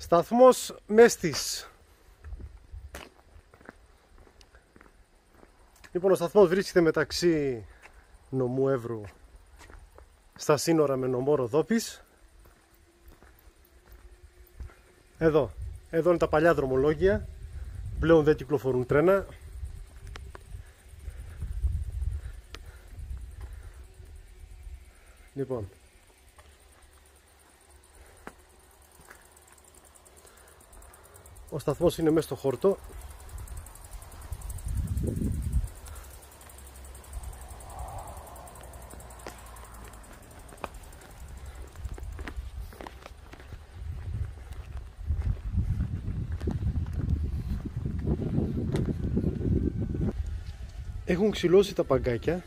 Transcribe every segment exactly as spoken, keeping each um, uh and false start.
Σταθμός Μέστης. Λοιπόν, ο σταθμός βρίσκεται μεταξύ νομού Εύρου στα σύνορα με νομό Ροδόπης. Εδώ, εδώ είναι τα παλιά δρομολόγια. Πλέον δεν κυκλοφορούν τρένα. Λοιπόν, ο σταθμός είναι μέσα στο χόρτο. Έχουν ξυλώσει τα παγκάκια.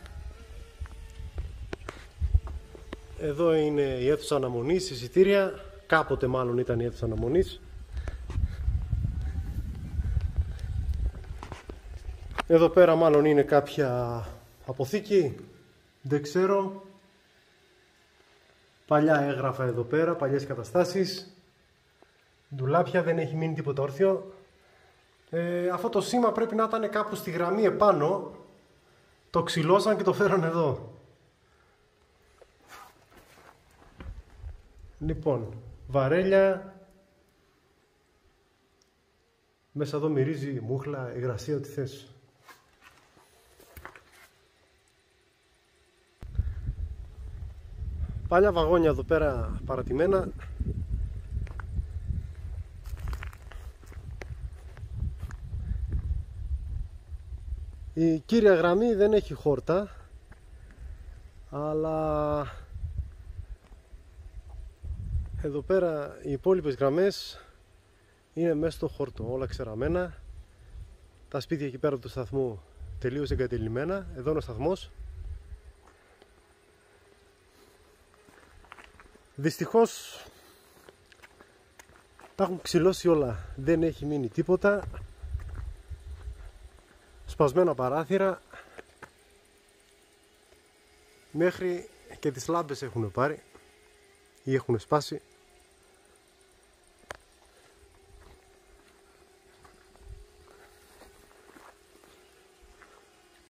Εδώ είναι η αίθουσα αναμονής, εισιτήρια. Κάποτε μάλλον ήταν η αίθουσα αναμονής. Εδώ πέρα μάλλον είναι κάποια αποθήκη. Δεν ξέρω. Παλιά έγραφα εδώ πέρα, παλιές καταστάσεις. Ντουλάπια, δεν έχει μείνει τίποτα όρθιο. Ε, αυτό το σήμα πρέπει να ήταν κάπου στη γραμμή επάνω. Το ξυλώσαν και το φέραν εδώ. Λοιπόν, βαρέλια. Μέσα εδώ μυρίζει μούχλα, υγρασία, ό,τι θες. Παλιά βαγόνια εδώ πέρα παρατημένα. Η κύρια γραμμή δεν έχει χόρτα, αλλά εδώ πέρα οι υπόλοιπες γραμμές είναι μέσα στο χόρτο, όλα ξεραμένα. Τα σπίτια εκεί πέρα του σταθμού τελείως εγκατελειμμένα. Εδώ είναι ο σταθμός. Δυστυχώς τα έχουν ξυλώσει όλα, δεν έχει μείνει τίποτα. Σπασμένα παράθυρα, μέχρι και τις λάμπες έχουν πάρει ή έχουν σπάσει.